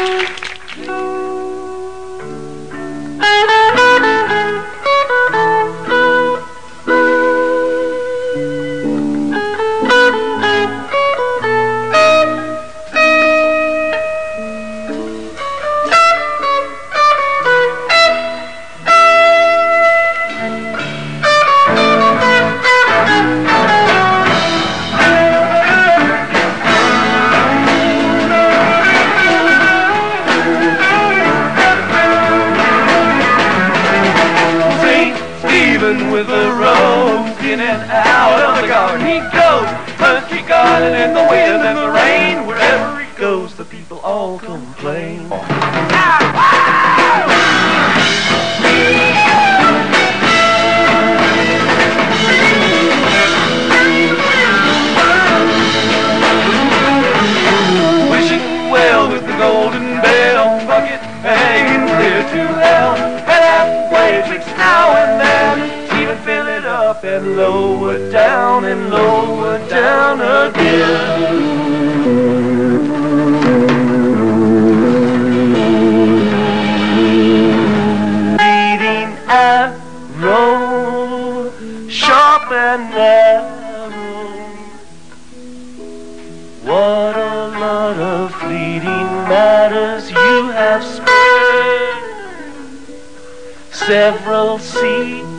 With a rose in and out of the garden he goes, country garden in the wind and the rain. Wherever he goes, the people all complain. Wishing well with the golden bell, bucket hanging clear to hell, and halfway tricks now and then. Fill it up and lower down again. Leading arrow, sharp and narrow. What a lot of fleeting matters you have spared. Several seasons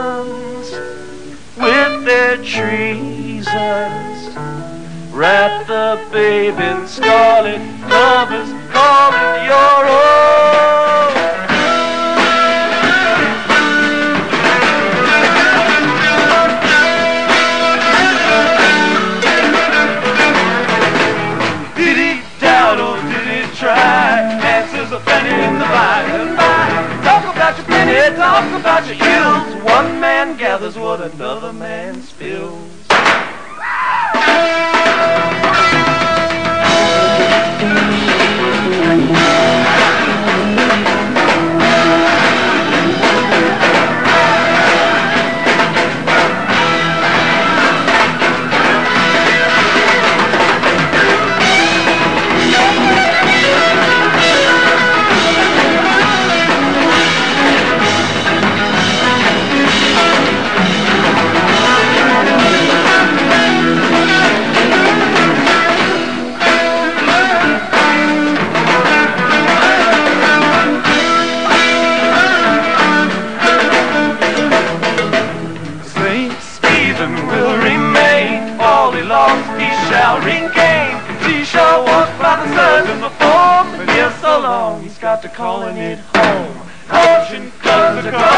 with their treasons, wrap the babe in scarlet covers, call it your own. Did he doubt or did he try? Answers are plenty in the by and by. Talk about your penny, talk about your ills. One man gathers what another man spills. He's got to calling it home. Caution comes to